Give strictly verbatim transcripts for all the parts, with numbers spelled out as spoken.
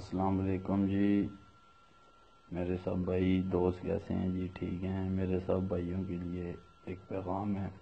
السلام علیکم جی، میرے سب بھائی دوست کیسے ہیں جی؟ ٹھیک ہیں؟ میرے سب بھائیوں کے لیے ایک پیغام ہے۔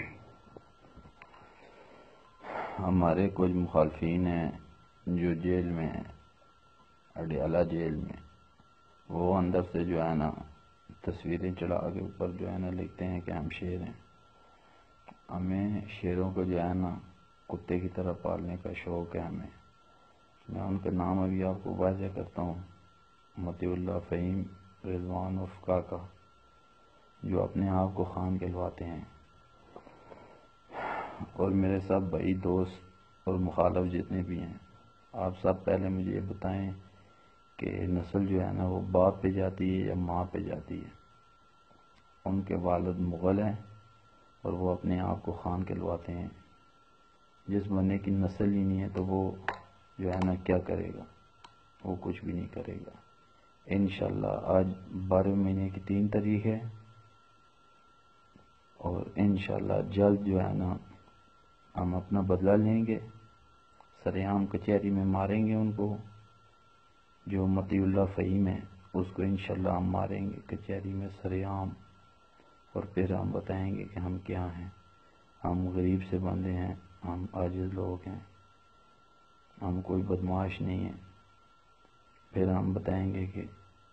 ہمارے کچھ مخالفین ہیں جو جیل میں ہیں، اڈیالہ جیل میں، وہ اندر سے جو ہے نا تصویریں چڑھا کے اوپر جو ہے نا لکھتے ہیں کہ ہم شیر ہیں۔ ہمیں شیروں کو جو ہے نا کتے کی طرح پالنے کا شوق ہے ہمیں۔ میں ان کا نام ابھی آپ کو واضح کرتا ہوں۔ مطیع اللہ فہیم رضوان عرف کاکا، جو اپنے آپ کو خان کہلواتے ہیں، اور میرے سب بھائی دوست اور مخالف جتنے بھی ہیں، آپ سب پہلے مجھے یہ بتائیں کہ نسل جو ہے نا وہ باپ پہ جاتی ہے یا ماں پہ جاتی ہے؟ ان کے والد مغل ہیں اور وہ اپنے آپ کو خان کہلواتے ہیں۔ جس بندے کی نسل ہی نہیں ہے تو وہ جو ہے نا کیا کرے گا؟ وہ کچھ بھی نہیں کرے گا۔ انشاءاللہ آج بارہ مہینے کی تین تاریخ ہے، اور انشاءاللہ جلد جو ہے نا ہم اپنا بدلہ لیں گے، سریعام کچہری میں ماریں گے ان کو۔ جو مطیع اللہ فہیم ہے اس کو انشاءاللہ ہم ماریں گے کچہری میں سریعام، اور پھر ہم بتائیں گے کہ ہم کیا ہیں۔ ہم غریب سے بندے ہیں، ہم عاجز لوگ ہیں، ہم کوئی بدمعاش نہیں ہیں۔ پھر ہم بتائیں گے کہ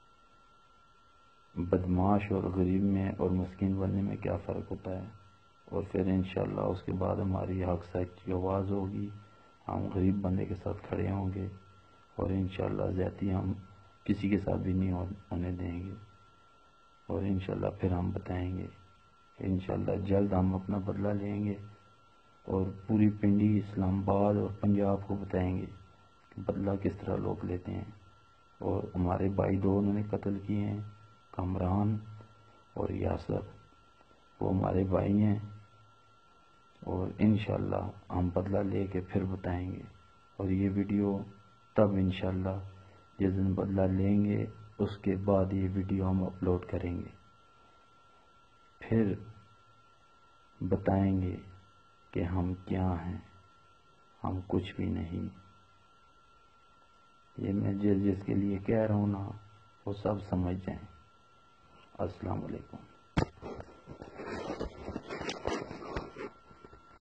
بدمعاش اور غریب میں اور مسکین بننے میں کیا فرق ہوتا ہے، اور پھر انشاءاللہ اس کے بعد ہماری حق سچ کی آواز ہوگی۔ ہم غریب بندے کے ساتھ کھڑے ہوں گے، اور انشاءاللہ زیادتی ہم کسی کے ساتھ بھی نہیں ہونے دیں گے، اور انشاءاللہ پھر ہم بتائیں گے کہ انشاءاللہ جلد ہم اپنا بدلہ لیں گے، اور پوری پنڈی، اسلام آباد اور پنجاب کو بتائیں گے کہ بدلہ کس طرح لوگ لیتے ہیں۔ اور ہمارے بھائی دو انہوں نے قتل کیے ہیں، کامران اور یاسر، وہ ہمارے بھائی ہیں، اور انشاءاللہ ہم بدلہ لے کے پھر بتائیں گے۔ اور یہ ویڈیو تب انشاءاللہ جس دن بدلہ لیں گے اس کے بعد یہ ویڈیو ہم اپلوڈ کریں گے، پھر بتائیں گے کہ ہم کیا ہیں، ہم کچھ بھی نہیں۔ یہ میں جس جس کے لیے کہہ رہا ہوں نا وہ سب سمجھ جائیں۔ السلام علیکم۔